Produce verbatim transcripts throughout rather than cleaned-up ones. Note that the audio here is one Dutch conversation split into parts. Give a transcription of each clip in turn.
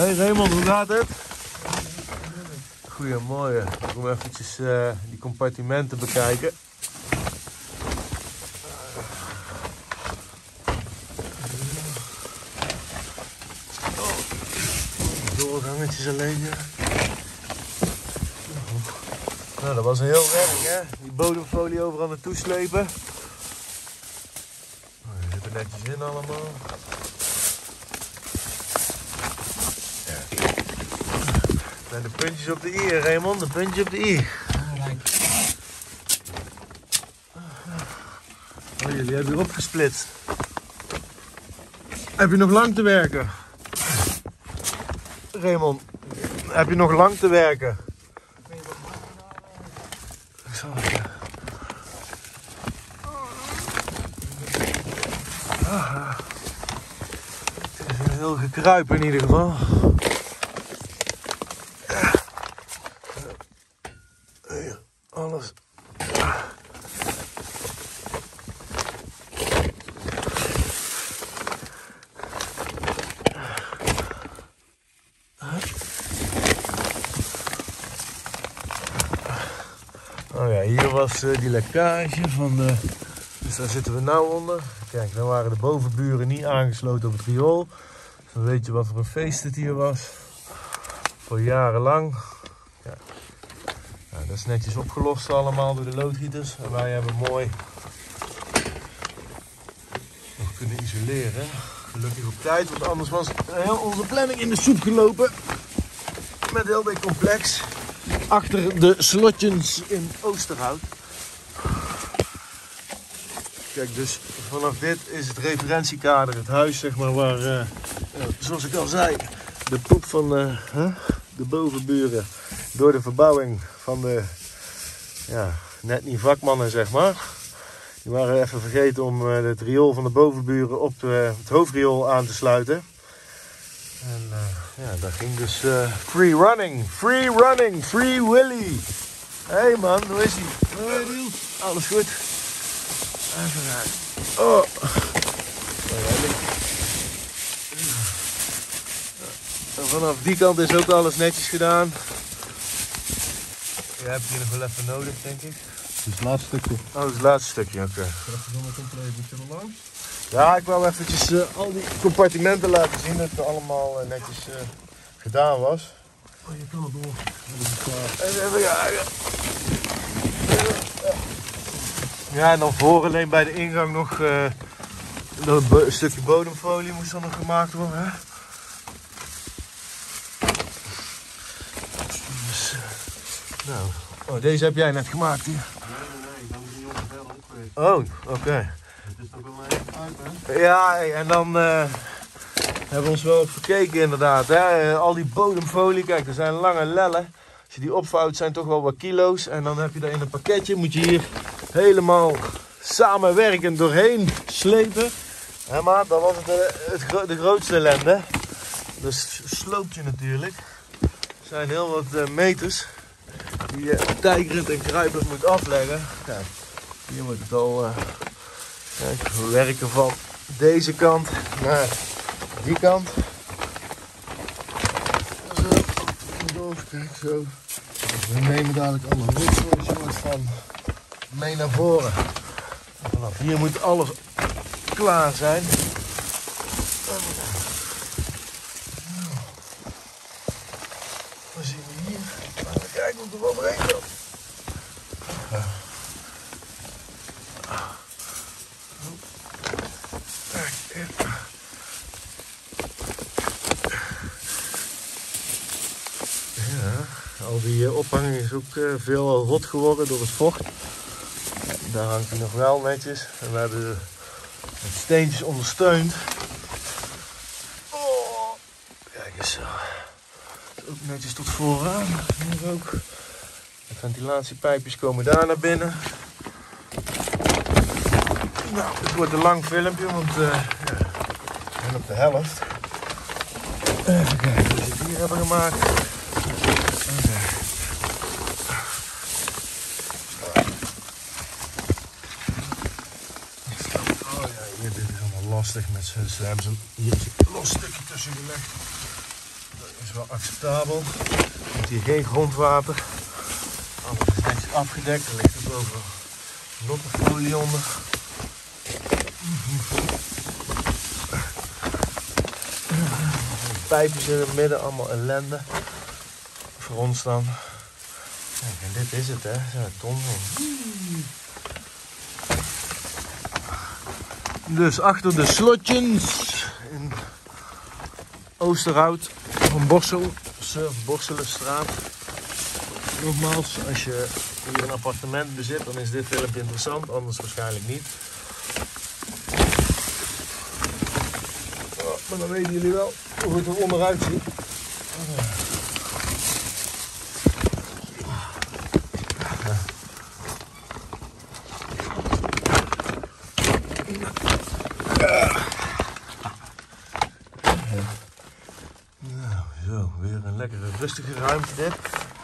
Hey Raymond, hoe gaat het? Goedemorgen. Ik kom eventjes uh, die compartimenten bekijken. Oh, doorgangetjes alleen, ja. Nou, dat was een heel werk, hè? Die bodemfolie overal naartoe slepen. Oh, die zitten netjes in allemaal. En de puntjes op de i, Raymond, de puntjes op de i. Oh, jullie hebben weer opgesplitst. Heb je nog lang te werken? Raymond, heb je nog lang te werken? Ik zal het, ja. Ah, het is een heel gekruip in ieder geval. Alles. Oh ja, hier was uh, die lekkage van de... Dus daar zitten we nou onder. Kijk, dan waren de bovenburen niet aangesloten op het riool. Dus dan weet je wat voor een feest het hier was. Voor jarenlang. Ja. Nou, dat is netjes opgelost allemaal door de loodgieters. En wij hebben mooi nog kunnen isoleren. Gelukkig op tijd, want anders was heel onze planning in de soep gelopen. Met heel dit complex. Achter de slotjes in Oosterhout. Kijk, dus vanaf dit is het referentiekader, het huis zeg maar waar, uh, uh, zoals ik al zei, de poep van uh, huh? de bovenburen door de verbouwing van de, ja, net niet vakmannen zeg maar. Die waren even vergeten om uh, het riool van de bovenburen op de, het hoofdriool aan te sluiten. En uh, ja, dat ging dus uh, free running, free running, free Willy. Hé hey man, hoe is ie? Hoi Niels. Alles goed? Even uit. Oh. En vanaf die kant is ook alles netjes gedaan. Je hebt hier nog wel even nodig, denk ik. Dus het laatste stukje. Oh, dat is het laatste stukje, oké. Okay. Ja, ik wou eventjes uh, al die compartimenten laten zien dat het allemaal uh, netjes uh, gedaan was. Oh, je kan het door. Even, even kijken. Ja, en dan voor alleen bij de ingang nog uh, een stukje bodemfolie moest dan nog gemaakt worden. Hè? Dus, uh, nou, oh, deze heb jij net gemaakt hier. Nee, nee, nee, dan moet je nog verder opgeven. Oh, oké. Okay. Het is toch wel even uit, hè? Ja, en dan uh, hebben we ons wel op verkeken inderdaad. Hè? Al die bodemfolie, kijk, er zijn lange lellen. Als je die opvouwt zijn toch wel wat kilo's. En dan heb je dat in een pakketje, moet je hier helemaal samenwerkend doorheen slepen. Hè, maar dan was het de, het gro de grootste ellende. Dus sloopt je natuurlijk. Er zijn heel wat uh, meters die je tijgerend en kruipend moet afleggen. Kijk, hier moet het al... Uh, kijk, we werken van deze kant naar die kant. Zo, kijk zo. We nemen dadelijk alle rotzooi van mee naar voren. En vanaf hier moet alles klaar zijn. Dan zien we hier. Laten we kijken of er overheen kan. Al die ophanging is ook uh, veel rot geworden door het vocht. Daar hangt hij nog wel netjes. En we hebben de steentjes ondersteund. Oh, kijk eens zo. Ook netjes tot vooraan. Hier ook. De ventilatiepijpjes komen daar naar binnen. Nou, het wordt een lang filmpje, want uh, ja, we zijn op de helft. Even kijken hoe we het hier hebben gemaakt. Lastig met z'n, ze hebben ze hier een los stukje tussen gelegd. is wel acceptabel. Er zit hier geen grondwater. Alles is netjes afgedekt. Er ligt ook overal lottenfolie onder. Pijpjes in het midden, allemaal ellende. Voor ons dan. Kijk, en dit is het, hè? Zo'n ton. Dus achter de slotjes in Oosterhout van Borsel, Borselenstraat. Nogmaals, als je hier een appartement bezit, dan is dit filmpje interessant, anders waarschijnlijk niet. Oh, maar dan weten jullie wel hoe het er onderuit ziet. Nou, zo, weer een lekkere rustige ruimte dit.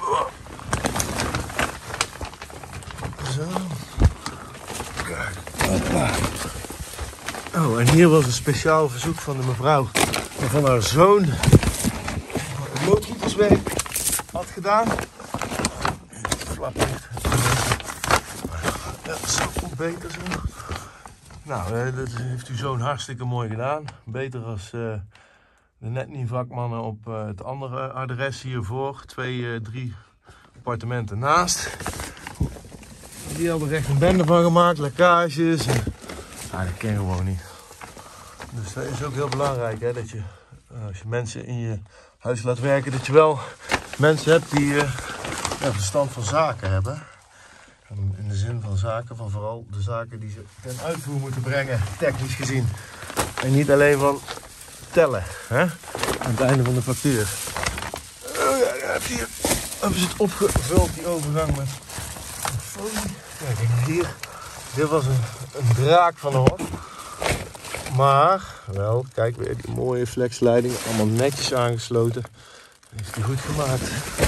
Zo. Kijk. Hoppa. Oh, en hier was een speciaal verzoek van de mevrouw van haar zoon het loodgieterswerk had gedaan. Het flaplicht. Ja, zo beter zo. Nou, dat heeft uw zoon hartstikke mooi gedaan. Beter als uh, de Netnie vakmannen op uh, het andere adres hiervoor. Twee, uh, drie appartementen naast. Die hadden er echt een bende van gemaakt, lekkages. En... Ah, dat ken je gewoon niet. Dus dat is ook heel belangrijk, hè, dat je, als je mensen in je huis laat werken, dat je wel mensen hebt die uh, ja, verstand van zaken hebben. In de zin van zaken, van vooral de zaken die ze ten uitvoer moeten brengen, technisch gezien. En niet alleen van tellen, hè, aan het einde van de factuur. Oh ja, daar heb je hier, hebben ze het opgevuld, die overgang met folie. Kijk, hier, dit was een, een draak van een hok. Maar, wel, kijk weer die mooie flexleiding, allemaal netjes aangesloten. Heeft hij goed gemaakt.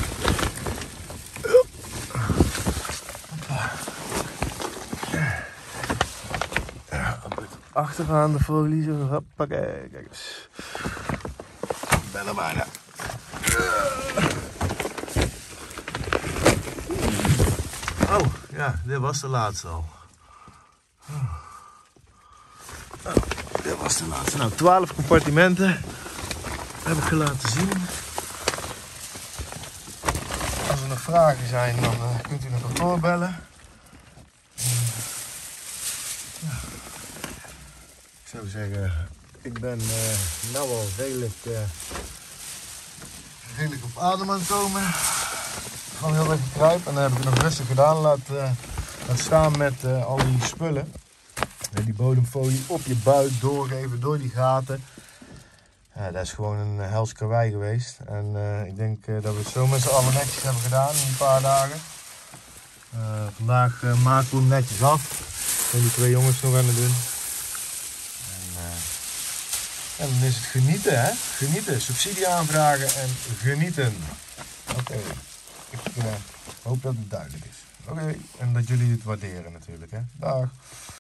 Achteraan de folie, zo, hoppakee, kijk eens. Ik ben er bijna. Oh, ja, dit was de laatste al. Oh, dit was de laatste. Nou, twaalf compartimenten heb ik je laten zien. Als er nog vragen zijn, dan uh, kunt u naar kantoor bellen. Ik zou zeggen, ik ben uh, nou al redelijk, uh, redelijk op adem aan het komen. Gewoon heel even kruip en dan heb ik het nog rustig gedaan. Laat, uh, laat staan met uh, al die spullen. Uh, die bodemfolie op je buik doorgeven door die gaten. Uh, dat is gewoon een uh, hels karwei geweest. En uh, ik denk uh, dat we het zo met z'n allen netjes hebben gedaan in die paar dagen. Uh, vandaag uh, maken we hem netjes af. En die twee jongens nog aan het doen. En dan is het genieten, hè? Genieten, subsidie aanvragen en genieten. Oké, okay. Ik uh, hoop dat het duidelijk is. Oké, okay. En dat jullie het waarderen natuurlijk, hè? Dag.